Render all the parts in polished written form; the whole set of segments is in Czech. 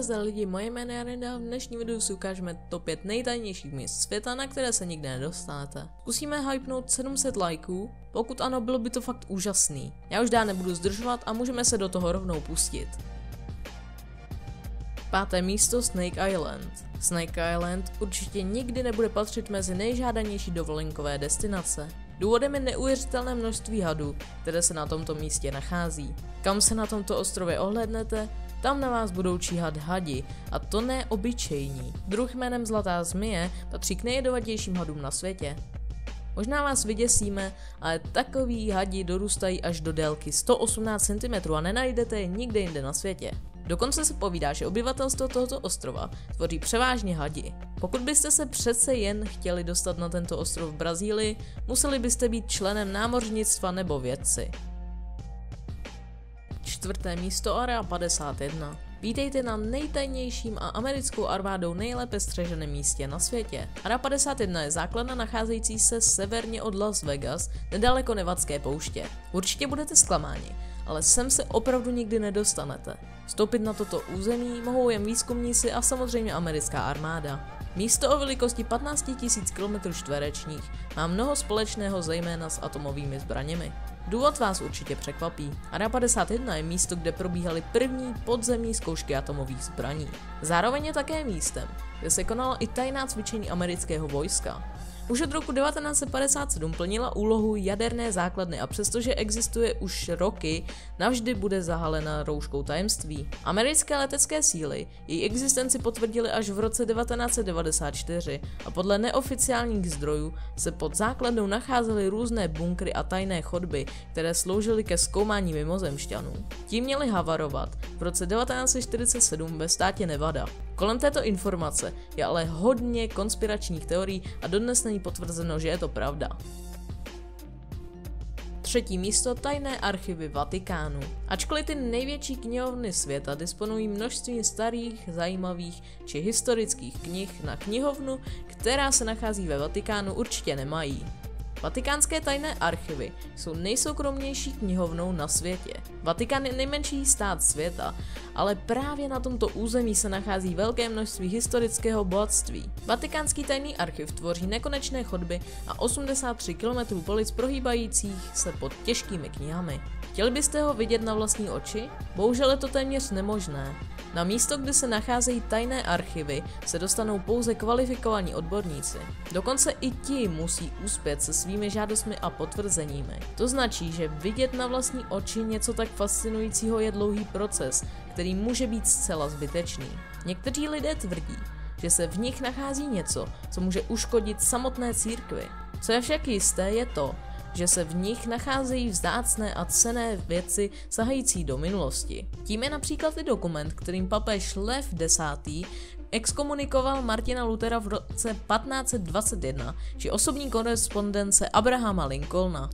nazdar lidi, moje jméno je Arenda, v dnešním videu si ukážeme top 5 nejtajnějších míst světa, na které se nikdy nedostanete. Zkusíme hypnout 700 lajků, pokud ano, bylo by to fakt úžasný. Já už dál nebudu zdržovat a můžeme se do toho rovnou pustit. Páté místo Snake Island. Snake Island určitě nikdy nebude patřit mezi nejžádanější dovolenkové destinace. Důvodem je neuvěřitelné množství hadů, které se na tomto místě nachází. Kam se na tomto ostrově ohlédnete, tam na vás budou číhat hadi, a to ne obyčejní. Druh jménem Zlatá zmije patří k nejjedovatějším hadům na světě. Možná vás vyděsíme, ale takoví hadi dorůstají až do délky 118 cm a nenajdete je nikde jinde na světě. Dokonce se povídá, že obyvatelstvo tohoto ostrova tvoří převážně hadi. Pokud byste se přece jen chtěli dostat na tento ostrov v Brazílii, museli byste být členem námořnictva nebo vědci. Čtvrté místo Area 51. Vítejte na nejtajnějším a americkou armádou nejlépe střeženém místě na světě. Area 51 je základna nacházející se severně od Las Vegas, nedaleko Nevadské pouště. Určitě budete zklamáni, ale sem se opravdu nikdy nedostanete. Vstoupit na toto území mohou jen výzkumníci a samozřejmě americká armáda. Místo o velikosti 15 000 km2 má mnoho společného zejména s atomovými zbraněmi. Důvod vás určitě překvapí. Area 51 je místo, kde probíhaly první podzemní zkoušky atomových zbraní. Zároveň je také místem, kde se konala i tajná cvičení amerického vojska. Už od roku 1957 plnila úlohu jaderné základny a přestože existuje už roky, navždy bude zahalena rouškou tajemství. Americké letecké síly její existenci potvrdily až v roce 1994 a podle neoficiálních zdrojů se pod základnou nacházely různé bunkry a tajné chodby, které sloužily ke zkoumání mimozemšťanů. Ti měli havarovat v roce 1947 ve státě Nevada. Kolem této informace je ale hodně konspiračních teorií a dodnes není potvrzeno, že je to pravda. Třetí místo Tajné archivy Vatikánu. Ačkoliv ty největší knihovny světa disponují množstvím starých, zajímavých či historických knih, na knihovnu, která se nachází ve Vatikánu, určitě nemají. Vatikánské tajné archivy jsou nejsoukromnější knihovnou na světě. Vatikán je nejmenší stát světa, ale právě na tomto území se nachází velké množství historického bohatství. Vatikánský tajný archiv tvoří nekonečné chodby a 83 km polic prohýbajících se pod těžkými knihami. Chtěli byste ho vidět na vlastní oči? Bohužel je to téměř nemožné. Na místo, kde se nacházejí tajné archivy, se dostanou pouze kvalifikovaní odborníci. Dokonce i ti musí uspět se svými žádostmi a potvrzeními. To značí, že vidět na vlastní oči něco tak fascinujícího je dlouhý proces, který může být zcela zbytečný. Někteří lidé tvrdí, že se v nich nachází něco, co může uškodit samotné církvi. Co je však jisté, je to, že se v nich nacházejí vzácné a cenné věci sahající do minulosti. Tím je například i dokument, kterým papež Lev X. exkomunikoval Martina Luthera v roce 1521, či osobní korespondence Abrahama Lincolna.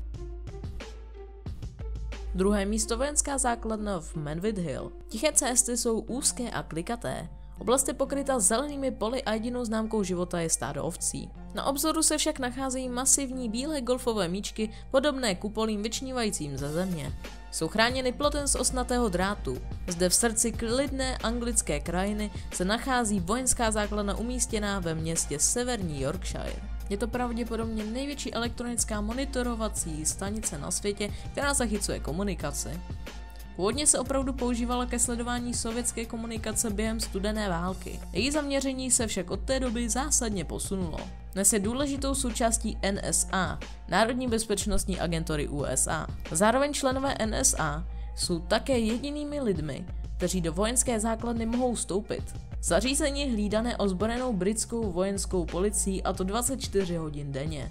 Druhé místo vojenská základna v Manvid Hill. Tiché cesty jsou úzké a klikaté. Oblast je pokryta zelenými poli a jedinou známkou života je stádo ovcí. Na obzoru se však nacházejí masivní bílé golfové míčky podobné kupolím vyčnívajícím ze země. Jsou chráněny plotem z ostnatého drátu. Zde v srdci klidné anglické krajiny se nachází vojenská základna umístěná ve městě Severní Yorkshire. Je to pravděpodobně největší elektronická monitorovací stanice na světě, která zachycuje komunikaci. Původně se opravdu používala ke sledování sovětské komunikace během studené války. Její zaměření se však od té doby zásadně posunulo. Dnes je důležitou součástí NSA, Národní bezpečnostní agentury USA. Zároveň členové NSA jsou také jedinými lidmi, kteří do vojenské základny mohou vstoupit. Zařízení je hlídané ozbrojenou britskou vojenskou policií, a to 24 hodin denně.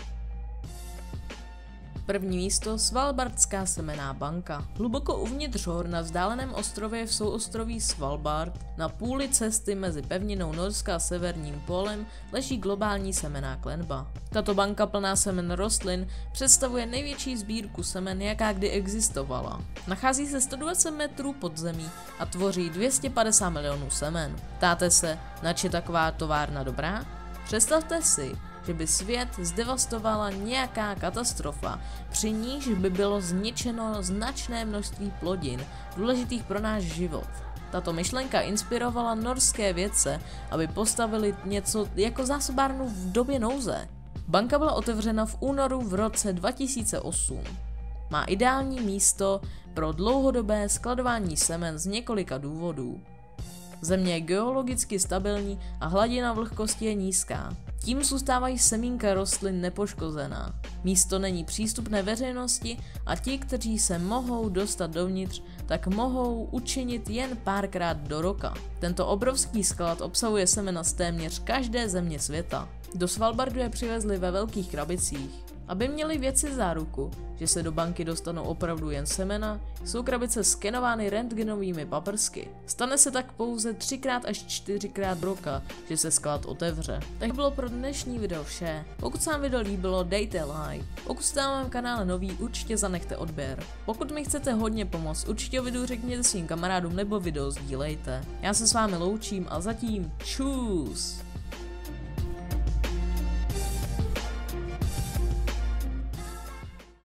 První místo Svalbardská semenná banka. Hluboko uvnitř hor na vzdáleném ostrově v souostroví Svalbard na půli cesty mezi pevninou Norska a severním polem leží globální semenná klenba. Tato banka plná semen rostlin představuje největší sbírku semen, jaká kdy existovala. Nachází se 120 metrů pod zemí a tvoří 250 milionů semen. Ptáte se, nač je taková továrna dobrá? Představte si, že by svět zdevastovala nějaká katastrofa, při níž by bylo zničeno značné množství plodin, důležitých pro náš život. Tato myšlenka inspirovala norské vědce, aby postavili něco jako zásobárnu v době nouze. Banka byla otevřena v únoru v roce 2008. Má ideální místo pro dlouhodobé skladování semen z několika důvodů. Země je geologicky stabilní a hladina vlhkosti je nízká. Tím zůstávají semínka rostlin nepoškozená. Místo není přístupné veřejnosti a ti, kteří se mohou dostat dovnitř, tak mohou učinit jen párkrát do roka. Tento obrovský sklad obsahuje semena z téměř každé země světa. Do Svalbardu je přivezli ve velkých krabicích. Aby měli vědci záruku, že se do banky dostanou opravdu jen semena, jsou krabice skenovány rentgenovými paprsky. Stane se tak pouze 3x až 4x roka, že se sklad otevře. Tak bylo pro dnešní video vše. Pokud se vám video líbilo, dejte like. Pokud jste na mém kanále nový, určitě zanechte odběr. Pokud mi chcete hodně pomoct, určitě o videu řekněte svým kamarádům nebo video sdílejte. Já se s vámi loučím a zatím čus!